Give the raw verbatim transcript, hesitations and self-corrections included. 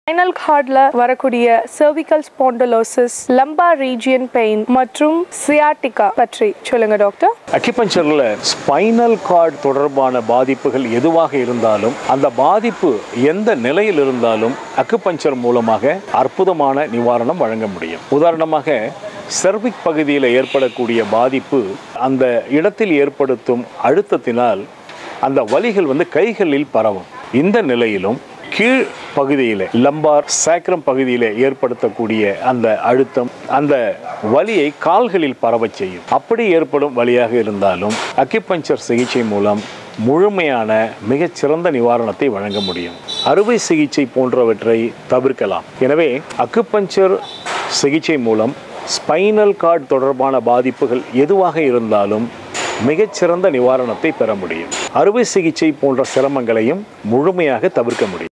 Spinal cordல வரக்கூடிய cervical spondylosis, lumbar region pain மற்றும் sciatica பற்றி சொல்லுங்க டாக்டர். அக்யூபஞ்சர்ல ஸ்பைனல் கார்டு தொடர்பான பாதிப்புகள் எதுவாக இருந்தாலும் அந்த பாதிப்பு எந்த நிலையில் இருந்தாலும் அக்யூபஞ்சர் மூலமாக அற்புதமான நிவாரணம் வழங்க முடியும். உதாரணமாக செர்விக் பகுதியில் ஏற்படக்கூடிய பாதிப்பு அந்த இடத்தில் ஏற்படுத்தும் அழுத்தத்தினால் அந்த வலிகள் வந்து கைகளில் பரவும். இந்த நிலையிலும் கீழ் பகுதியில் லம்பார் சாக்ரம் பகுதியில் ஏற்படுத்தக்கூடிய அந்த அழுத்தம் அந்த வலியை கால்களில் பரவச் செய்யும். அப்படி ஏற்படும் வலியாக இருந்தாலும் அக்யூபஞ்சர் சிகிச்சை மூலம் முழுமையான மிகச்சிறந்த நிவாரணத்தை வழங்க முடியும். அறுவை சிகிச்சை போன்றவற்றை தவிர்க்கலாம். எனவே அக்யூபஞ்சர் சிகிச்சை மூலம் ஸ்பைனல் கார்டு தொடர்பான பாதிப்புகள் எதுவாக இருந்தாலும் மிகச்சிறந்த நிவாரணத்தை பெற முடியும். அறுவை சிகிச்சை போன்ற சிரமங்களையும் முழுமையாக தவிர்க்க முடியும்.